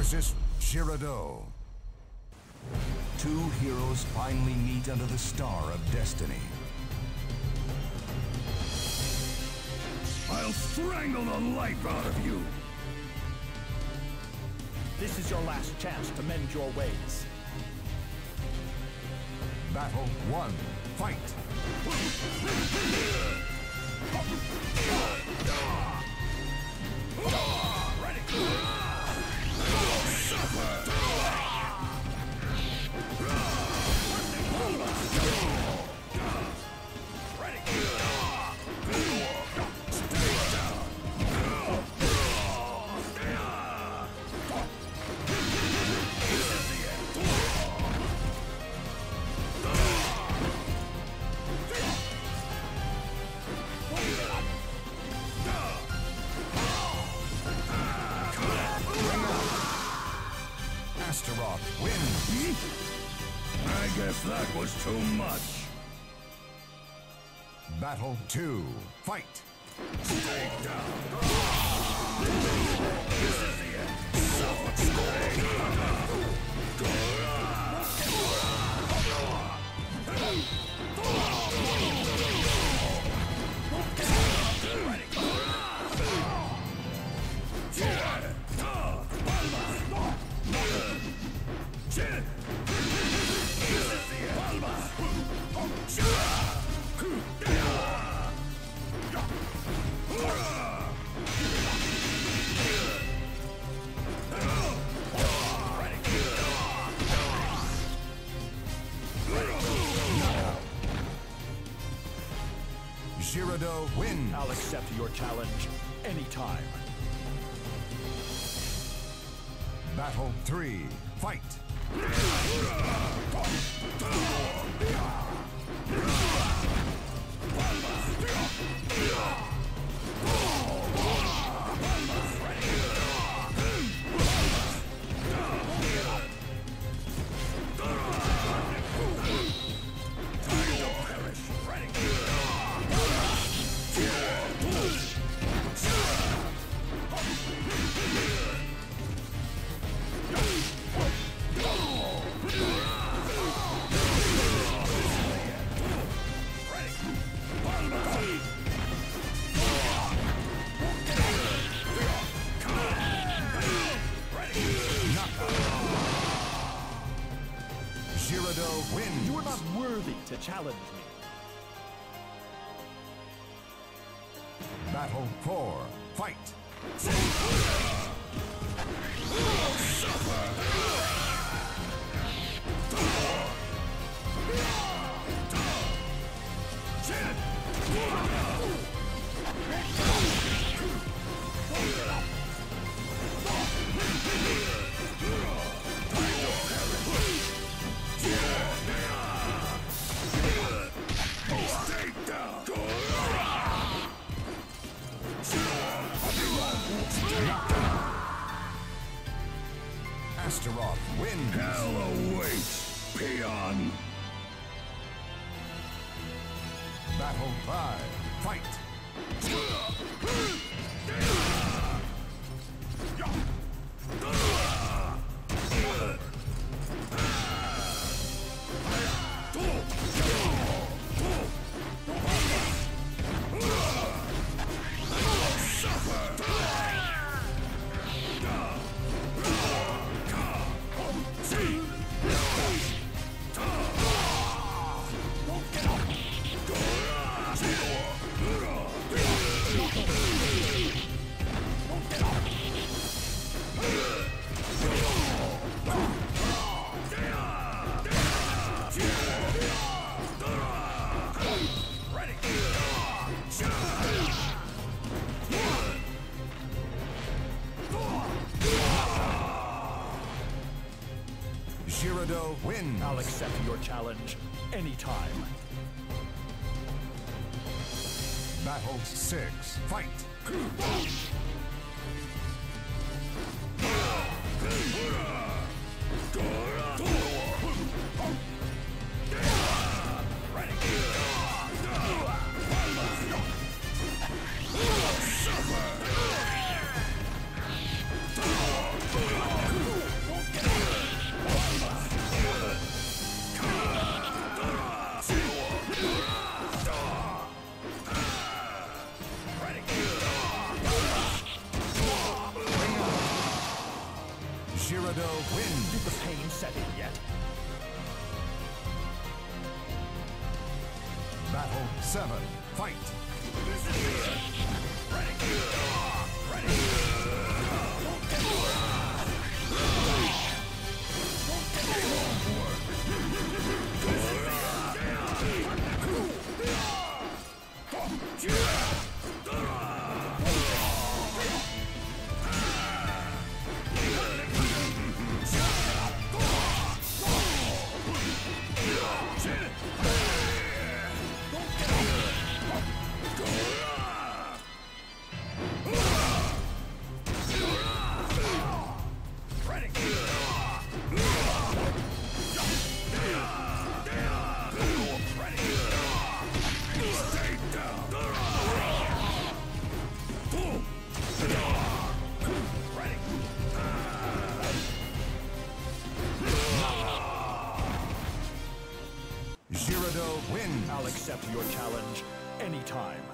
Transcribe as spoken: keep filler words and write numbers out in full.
versus Shirado. Two heroes finally meet under the star of destiny. I'll strangle the life out of you! This is your last chance to mend your ways. Battle one, fight! Astaroth wins. I guess that was too much. Battle two, fight! Stay down. This is the end. Shirado wins. I'll accept your challenge anytime. Battle three, fight! Shirado wins. You are not worthy to challenge me. Battle four, fight! Astaroth wins. Hell awaits, peon. Battle five, fight! Shirado wins. I'll accept your challenge anytime. Battle six, fight! Suffer! seven, fight! I'll accept your challenge anytime.